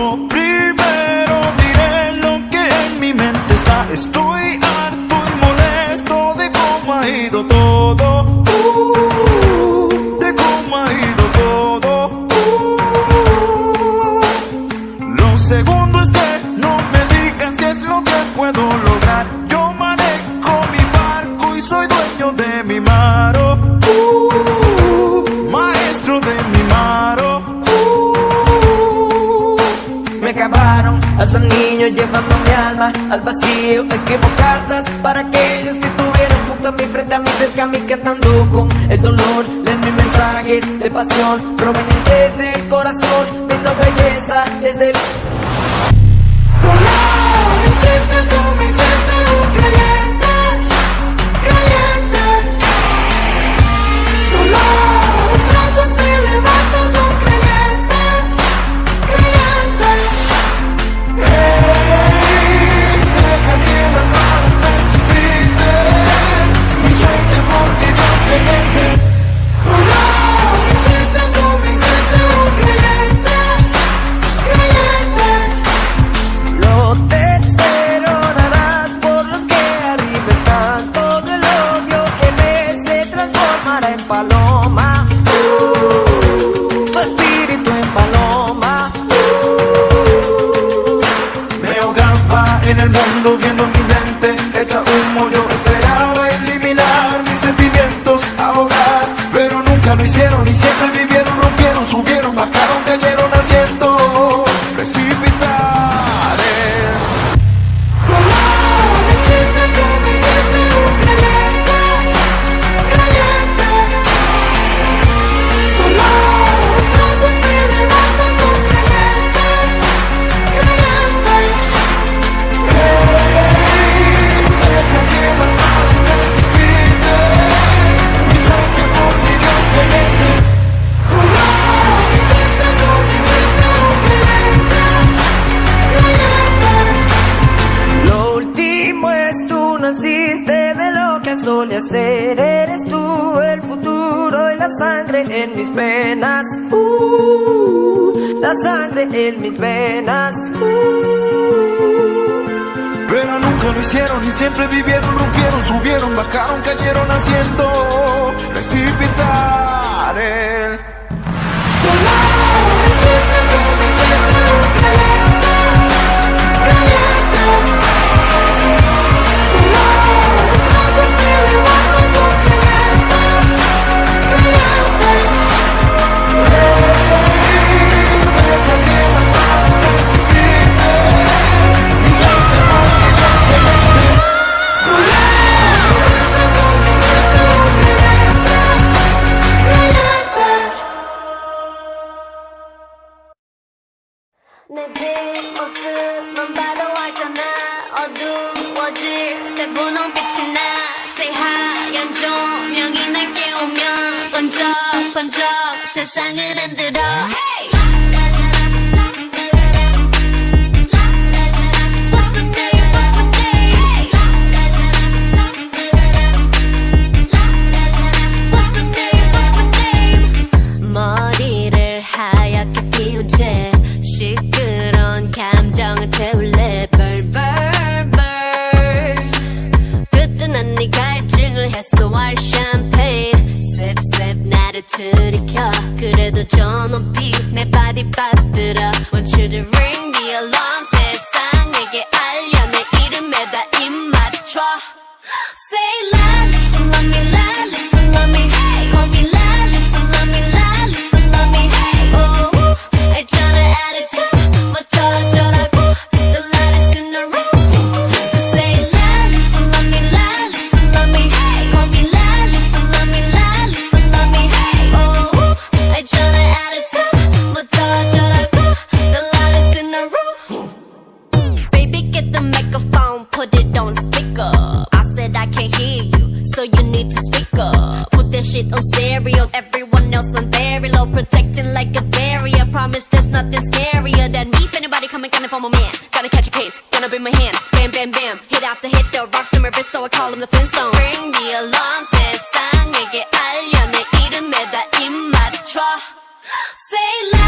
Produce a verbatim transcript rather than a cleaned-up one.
Primero diré lo que en mi mente está. Estoy harto y molesto de cómo ha ido todo, uh, de cómo ha ido todo, uh. Lo segundo es que no me digas qué es lo que puedo lograr. Yo manejo mi barco y soy dueño de mi mar, oh, uh, maestro de mi mar, oh, uh. Me acabaron a San Niño llevando mi alma al vacío. Escribo cartas para aquellos que estuvieron junto a mí, frente a mí, cerca a mí, cantando con el dolor de mis mensajes de pasión provenientes del corazón, viendo belleza desde el... Tú lo hiciste, tú me hiciste un creyente, creyente. Tú lo disfrazas, te levantas un creyente, creyente. Hey, deja que las manos precipiten mi suerte por mi Dios creyente. Tú lo hiciste, tú me hiciste un creyente, creyente. Lo tercero darás por los que arriba están. Todo el odio que ves se transformará en paloma, uh, tu espíritu en paloma, uh. Me ahogaba en el mundo viendo mi mente hecha humo. Yo esperaba eliminar mis sentimientos, ahogar, pero nunca lo hicieron y siempre vivieron, rompieron, subieron, bajaron, cayeron haciendo precipitar el... Tú lo hiciste, tú me hiciste un creyente, creyente. Tú lo disfrazas, te levantas un creyente, creyente. Hey, deja que las manos precipiten mi suerte por mi Dios creyente. Tú lo hiciste, tú me hiciste un creyente, creyente. Lo último es tú naciste de lo que solía ser. Eres tú el futuro y la sangre en mis venas, uh, la sangre en mis venas, uh. Pero nunca lo hicieron y siempre vivieron, rompieron, subieron, bajaron, cayeron haciendo precipitar el... Tú lo hiciste, tú me hiciste un creyente, creyente. Tú lo disfrazas, te levantas un creyente, creyente. Hey, deja que las manos precipiten mi suerte por mi Dios creyente. Tú lo hiciste, tú me hiciste un creyente, creyente. 내 뒷모습만 봐도 알잖아. 어두워질 때 분홍빛이 나. 새하얀 조명이 날 깨우면 번쩍번쩍 세상을 흔들어. Hey! What's my name? What's my name? What's my name? What's my name? 머리를 하얗게 띄운 채 시끄러운 감정을 태울래. 벌벌벌 그때 난 네 갈증을 해소할 샴페인 셉셉 나를 들이켜. 그래도 저 높이 내 발이 빠뜨려. Want you to ring the alarm. 세상에게 알려 내 이름에다 입 맞춰. Say la, listen, love me, la, listen, love me. Hey, call me la, listen, love me, la, listen, love me. Hey, oh, 알잖아 attitude. 뭐 터져라고 the lightest in the room. Just say la, listen, love me, la, listen, love me. Hey, call me la, listen, love me, la, listen, love me. Hey, oh, 알잖아 attitude. 뭐 터져라고 the lightest in the room. Baby, get the microphone, put it on speaker. I said I can't hear you, so you need to speak up. Put that shit on stereo, everyone else on very low, protecting like a barrier. Promise there's nothing scarier than me. If anybody coming, coming for my man, gotta catch a case, gonna be my hand. Bam, bam, bam, hit after hit, the rocks in my wrist, so I call them the Flintstones. Ring the alarm, 세상에게 알려 내 이름에다 입 맞춰. Say